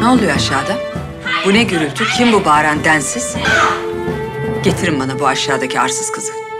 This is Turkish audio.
Ne oluyor aşağıda? Bu ne gürültü? Kim bu bağıran densiz? Getirin bana bu aşağıdaki arsız kızı.